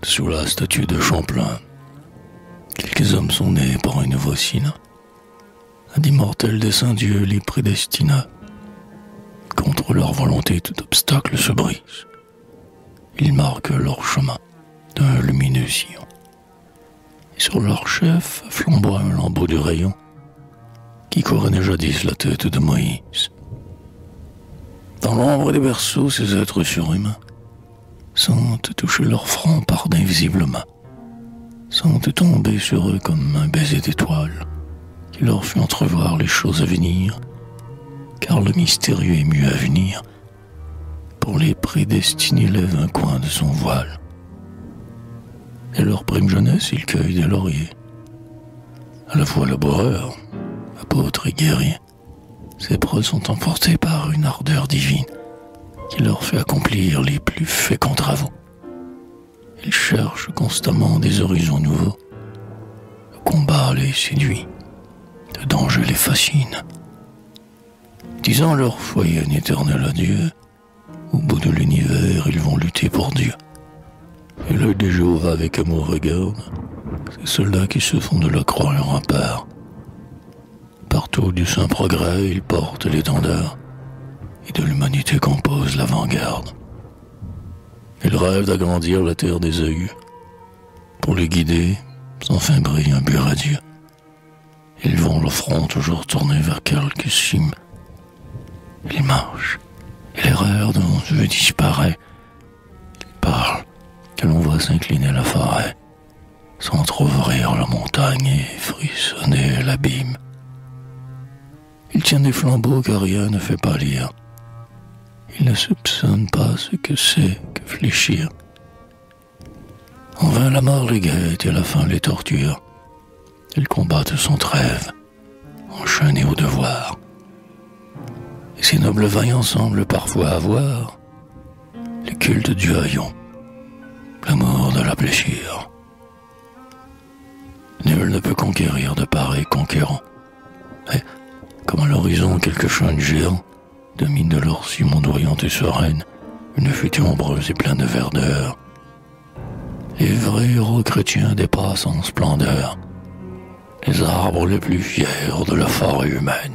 Sous la statue de Champlain, quelques hommes sont nés par une voix sina. Un d'immortel dessein Dieu les prédestina. Contre leur volonté, tout obstacle se brise. Ils marquent leur chemin d'un lumineux sillon. Et sur leur chef flamboie un lambeau de rayon qui couronnait jadis la tête de Moïse. Dans l'ombre des berceaux, ces êtres surhumains sentent toucher leur front par d'invisibles mains, sentent tomber sur eux comme un baiser d'étoile qui leur fait entrevoir les choses à venir, car le mystérieux est mieux à venir. Pour les prédestinés lève un coin de son voile. Et leur prime jeunesse, ils cueillent des lauriers. À la fois laboureurs, apôtres et guerriers, ces preuves sont emportés par une ardeur divine qui leur fait accomplir les plus féconds travaux. Ils cherchent constamment des horizons nouveaux. Le combat les séduit, le danger les fascine. Disant leur foyer un éternel adieu, au bout de l'univers, ils vont lutter pour Dieu. Et l'œil de Jéhovah avec amour regarde ces soldats qui se font de la croix un rempart. Partout du saint progrès, ils portent l'étendard et de l'humanité compose l'avant-garde. Ils rêvent d'agrandir la terre des œilleux. Pour les guider, sans fin brille un but radieux. Ils vont le front toujours tourné vers quelque cime. Ils marchent, et l'erreur devant eux disparaît. Ils parlent, que l'on voit s'incliner la forêt, s'entr'ouvrir la montagne et frissonner l'abîme. Ils tiennent des flambeaux car rien ne fait pâlir. Ils ne soupçonnent pas ce que c'est que fléchir. En vain la mort les guette et la faim les torture. Ils combattent sans trêve, enchaînés au devoir. Et ces nobles vaillants semblent parfois avoir le culte du haillon, l'amour de la blessure. Nul ne peut conquérir de pareils conquérants. Mais, comme à l'horizon quelques chênes géants dominent de leur cime ondoyante et sereine une fuite ombreuse et pleine de verdeur, les vrais héros chrétiens dépassent en splendeur les arbres les plus fiers de la forêt humaine.